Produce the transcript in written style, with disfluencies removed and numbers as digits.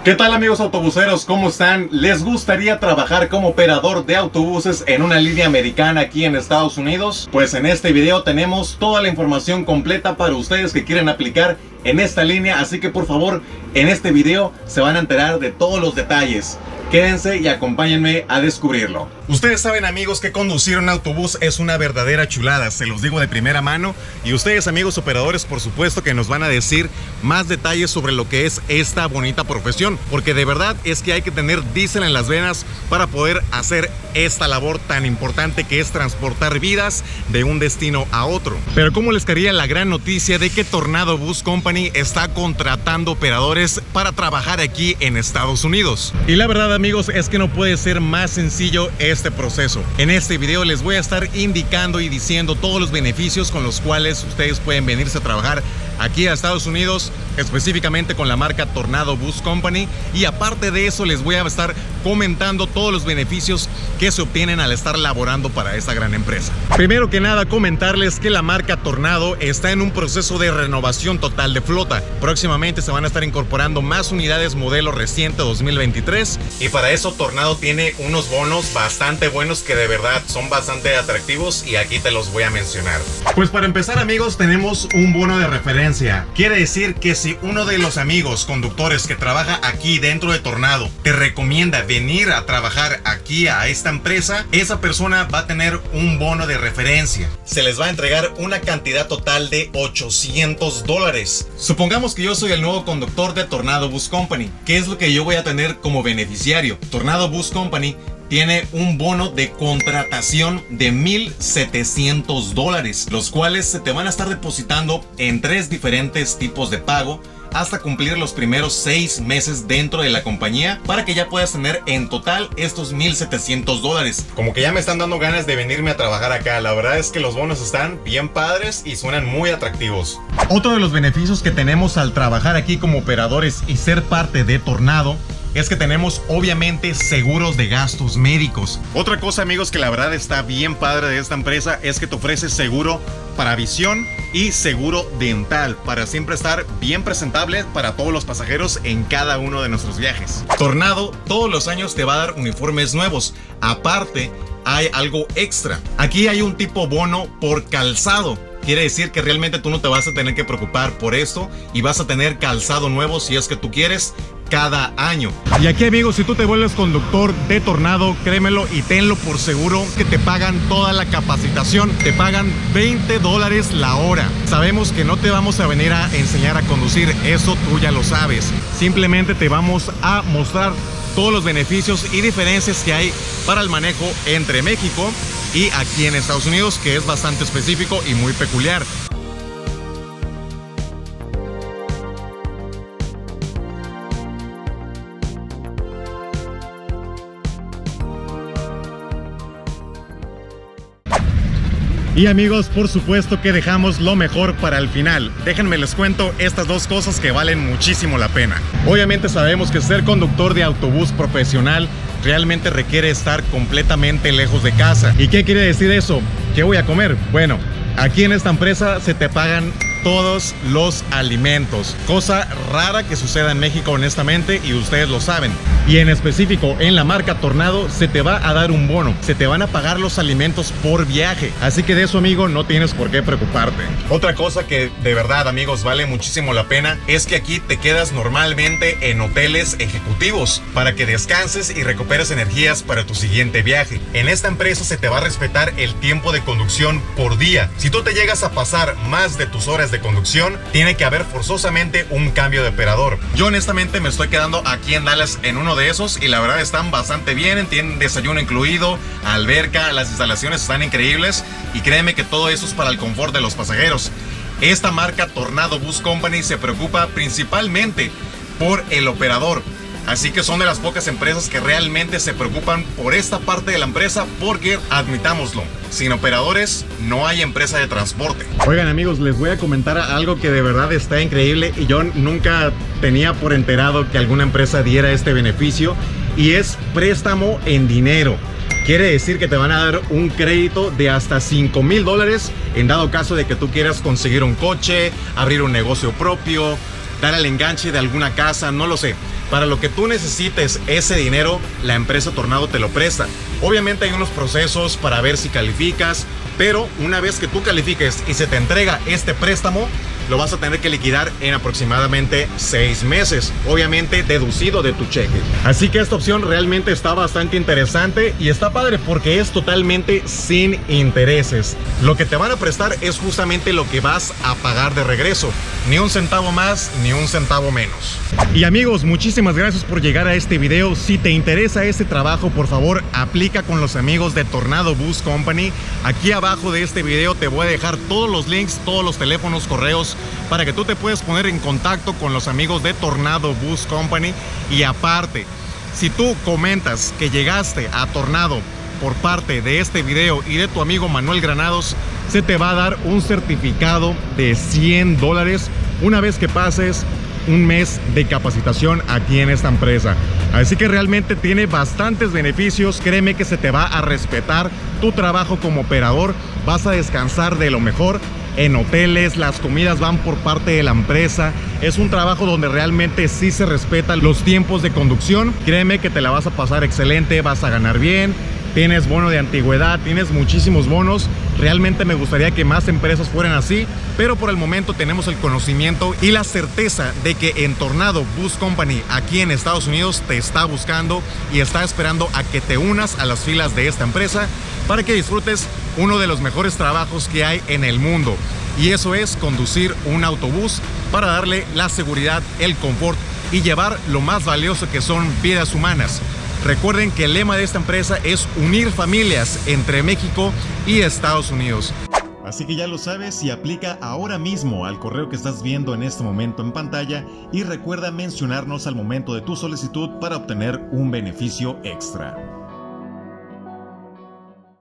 ¿Qué tal amigos autobuseros? ¿Cómo están? ¿Les gustaría trabajar como operador de autobuses en una línea americana aquí en Estados Unidos? Pues en este video tenemos toda la información completa para ustedes que quieren aplicar en esta línea, así que por favor en este video se van a enterar de todos los detalles. Quédense y acompáñenme a descubrirlo. Ustedes saben amigos que conducir un autobús es una verdadera chulada, se los digo de primera mano. Y ustedes amigos operadores por supuesto que nos van a decir más detalles sobre lo que es esta bonita profesión. Porque de verdad es que hay que tener diésel en las venas para poder hacer esta labor tan importante que es transportar vidas de un destino a otro. Pero ¿cómo les caería la gran noticia de que Tornado Bus Company está contratando operadores para trabajar aquí en Estados Unidos? Y la verdad amigos es que no puede ser más sencillo este proceso. En este video les voy a estar indicando y diciendo todos los beneficios con los cuales ustedes pueden venirse a trabajar aquí a Estados Unidos, específicamente con la marca Tornado Bus Company. Y aparte de eso les voy a estar comentando todos los beneficios que se obtienen al estar laborando para esta gran empresa. Primero que nada comentarles que la marca Tornado está en un proceso de renovación total de flota. Próximamente se van a estar incorporando más unidades modelo reciente 2023 y para eso Tornado tiene unos bonos bastante buenos que de verdad son bastante atractivos y aquí te los voy a mencionar. Pues para empezar amigos tenemos un bono de referencia. Quiere decir que si uno de los amigos conductores que trabaja aquí dentro de Tornado te recomienda venir a trabajar aquí a esta empresa, esa persona va a tener un bono de referencia. Se les va a entregar una cantidad total de $800. Supongamos que yo soy el nuevo conductor de Tornado Bus Company. ¿Qué es lo que yo voy a tener como beneficiario? Tornado Bus Company tiene un bono de contratación de $1,700, los cuales se te van a estar depositando en 3 diferentes tipos de pago hasta cumplir los primeros 6 meses dentro de la compañía para que ya puedas tener en total estos $1,700. Como que ya me están dando ganas de venirme a trabajar acá. La verdad es que los bonos están bien padres y suenan muy atractivos. Otro de los beneficios que tenemos al trabajar aquí como operadores y ser parte de Tornado es que tenemos obviamente seguros de gastos médicos. Otra cosa amigos que la verdad está bien padre de esta empresa es que te ofrece seguro para visión y seguro dental para siempre estar bien presentable para todos los pasajeros en cada uno de nuestros viajes. Tornado todos los años te va a dar uniformes nuevos. Aparte hay algo extra. Aquí hay un tipo bono por calzado. Quiere decir que realmente tú no te vas a tener que preocupar por esto y vas a tener calzado nuevo si es que tú quieres cada año. Y aquí amigos, si tú te vuelves conductor de Tornado, créemelo y tenlo por seguro que te pagan toda la capacitación. Te pagan $20 la hora. Sabemos que no te vamos a venir a enseñar a conducir, eso tú ya lo sabes. Simplemente te vamos a mostrar todos los beneficios y diferencias que hay para el manejo entre México y aquí en Estados Unidos, que es bastante específico y muy peculiar. Y amigos, por supuesto que dejamos lo mejor para el final. Déjenme les cuento estas dos cosas que valen muchísimo la pena. Obviamente sabemos que ser conductor de autobús profesional realmente requiere estar completamente lejos de casa. ¿Y qué quiere decir eso? ¿Qué voy a comer? Bueno, aquí en esta empresa se te pagan todos los alimentos, cosa rara que suceda en México honestamente y ustedes lo saben. Y en específico en la marca Tornado se te va a dar un bono, se te van a pagar los alimentos por viaje, así que de eso amigo no tienes por qué preocuparte. Otra cosa que de verdad amigos vale muchísimo la pena es que aquí te quedas normalmente en hoteles ejecutivos para que descanses y recuperes energías para tu siguiente viaje. En esta empresa se te va a respetar el tiempo de conducción por día. Si tú te llegas a pasar más de tus horas de conducción, tiene que haber forzosamente un cambio de operador. Yo honestamente me estoy quedando aquí en Dallas en uno de esos y la verdad están bastante bien, tienen desayuno incluido, alberca, las instalaciones están increíbles y créeme que todo eso es para el confort de los pasajeros. Esta marca Tornado Bus Company se preocupa principalmente por el operador. Así que son de las pocas empresas que realmente se preocupan por esta parte de la empresa porque, admitámoslo, sin operadores no hay empresa de transporte. Oigan amigos, les voy a comentar algo que de verdad está increíble y yo nunca tenía por enterado que alguna empresa diera este beneficio y es préstamo en dinero. Quiere decir que te van a dar un crédito de hasta $5,000 en dado caso de que tú quieras conseguir un coche, abrir un negocio propio, dar el enganche de alguna casa, no lo sé. Para lo que tú necesites ese dinero, la empresa Tornado te lo presta. Obviamente hay unos procesos para ver si calificas, pero una vez que tú califiques y se te entrega este préstamo, lo vas a tener que liquidar en aproximadamente 6 meses, obviamente deducido de tu cheque. Así que esta opción realmente está bastante interesante y está padre porque es totalmente sin intereses. Lo que te van a prestar es justamente lo que vas a pagar de regreso, ni un centavo más ni un centavo menos. Y amigos, muchísimas gracias por llegar a este video. Si te interesa este trabajo, por favor aplica con los amigos de Tornado Bus Company. Aquí abajo de este video te voy a dejar todos los links, todos los teléfonos, correos, para que tú te puedas poner en contacto con los amigos de Tornado Bus Company. Y aparte, si tú comentas que llegaste a Tornado por parte de este video y de tu amigo Manuel Granados, se te va a dar un certificado de $100 una vez que pases un mes de capacitación aquí en esta empresa. Así que realmente tiene bastantes beneficios. Créeme que se te va a respetar tu trabajo como operador. Vas a descansar de lo mejor en hoteles, las comidas van por parte de la empresa. Es un trabajo donde realmente sí se respetan los tiempos de conducción. Créeme que te la vas a pasar excelente, vas a ganar bien, tienes bono de antigüedad, tienes muchísimos bonos. Realmente me gustaría que más empresas fueran así, pero por el momento tenemos el conocimiento y la certeza de que en Tornado Bus Company aquí en Estados Unidos te está buscando y está esperando a que te unas a las filas de esta empresa para que disfrutes uno de los mejores trabajos que hay en el mundo, y eso es conducir un autobús para darle la seguridad, el confort y llevar lo más valioso que son vidas humanas. Recuerden que el lema de esta empresa es unir familias entre México y Estados Unidos. Así que ya lo sabes y aplica ahora mismo al correo que estás viendo en este momento en pantalla, y recuerda mencionarnos al momento de tu solicitud para obtener un beneficio extra.